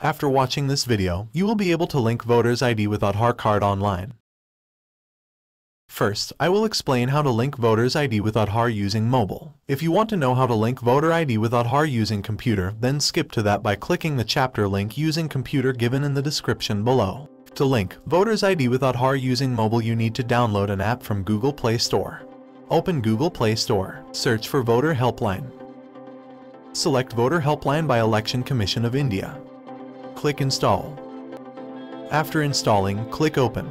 After watching this video, you will be able to link voter's ID with Aadhaar card online. First, I will explain how to link voter's ID with Aadhaar using mobile. If you want to know how to link voter ID with Aadhaar using computer, then skip to that by clicking the chapter link using computer given in the description below. To link voter's ID with Aadhaar using mobile, you need to download an app from Google Play Store. Open Google Play Store, search for Voter Helpline. Select Voter Helpline by Election Commission of India. Click Install. After installing, click Open.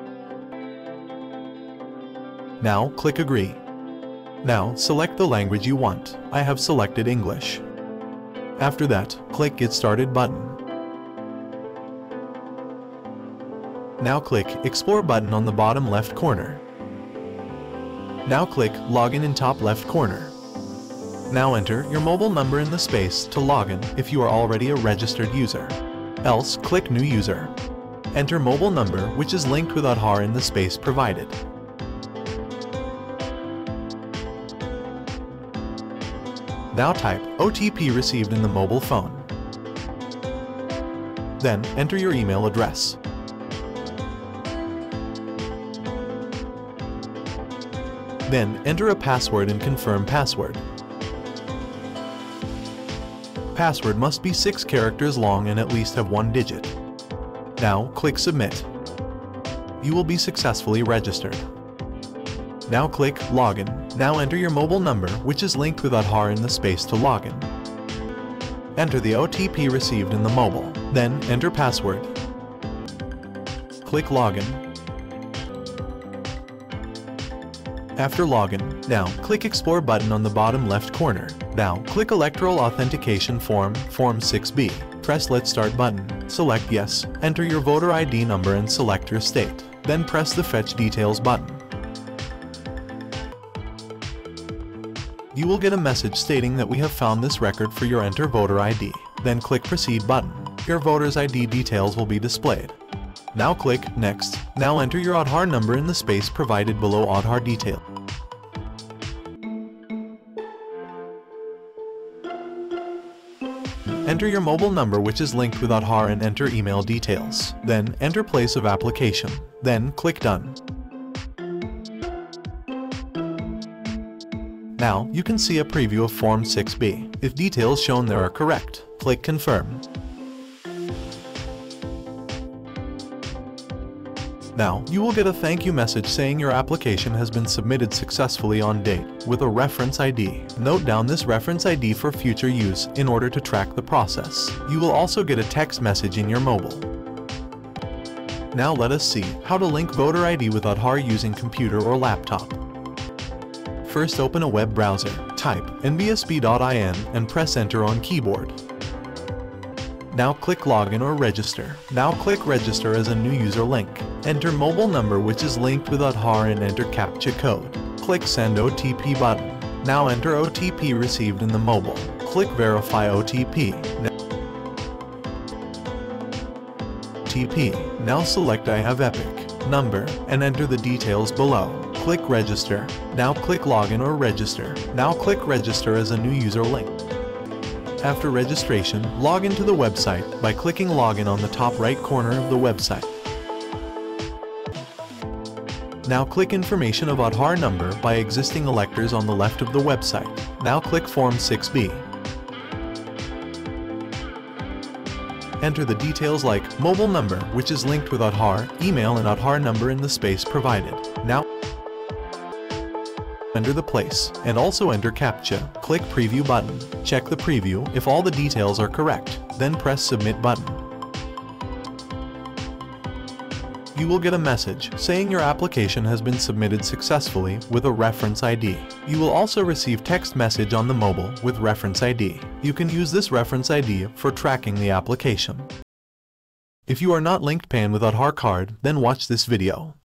Now click Agree. Now select the language you want. I have selected English. After that, click Get Started button. Now click Explore button on the bottom left corner. Now click Login in top left corner. Now enter your mobile number in the space to login if you are already a registered user. Else, click New User. Enter mobile number which is linked with Aadhaar in the space provided. Now type OTP received in the mobile phone. Then enter your email address. Then enter a password and confirm password. Password must be 6 characters long and at least have 1 digit. Now click Submit. You will be successfully registered. Now click Login. Now enter your mobile number which is linked with Aadhaar in the space to login. Enter the OTP received in the mobile. Then enter password. Click Login. After login, now click Explore button on the bottom left corner. Now click Electoral Authentication Form, Form 6B. Press Let's Start button. Select Yes. Enter your voter ID number and select your state. Then press the Fetch Details button. You will get a message stating that we have found this record for your Enter Voter ID. Then click Proceed button. Your voter's ID details will be displayed. Now click Next. Now enter your Aadhaar number in the space provided below Aadhaar detail. Enter your mobile number which is linked with Aadhaar and enter email details. Then enter place of application. Then click Done. Now you can see a preview of Form 6B. If details shown there are correct, click Confirm. Now, you will get a thank you message saying your application has been submitted successfully on date with a reference ID. Note down this reference ID for future use in order to track the process. You will also get a text message in your mobile. Now let us see how to link voter ID with Aadhaar using computer or laptop. First, open a web browser, type nbsb.in and press enter on keyboard. Now click Login or Register. Now click Register as a new user link. Enter mobile number which is linked with Aadhaar and enter CAPTCHA code. Click Send OTP button. Now enter OTP received in the mobile. Click Verify OTP. Now select I have Epic number and enter the details below. Click Register. Now click Login or Register. Now click Register as a new user link. After registration, log into the website by clicking Login on the top right corner of the website. Now click Information of Aadhaar number by existing electors on the left of the website. Now click Form 6B. Enter the details like mobile number, which is linked with Aadhaar, email and Aadhaar number in the space provided. Now enter the place, and also enter CAPTCHA. Click Preview button. Check the preview if all the details are correct, then press Submit button. You will get a message saying your application has been submitted successfully with a reference ID. You will also receive text message on the mobile with reference ID. You can use this reference ID for tracking the application. If you are not linked PAN with Aadhaar card, then watch this video.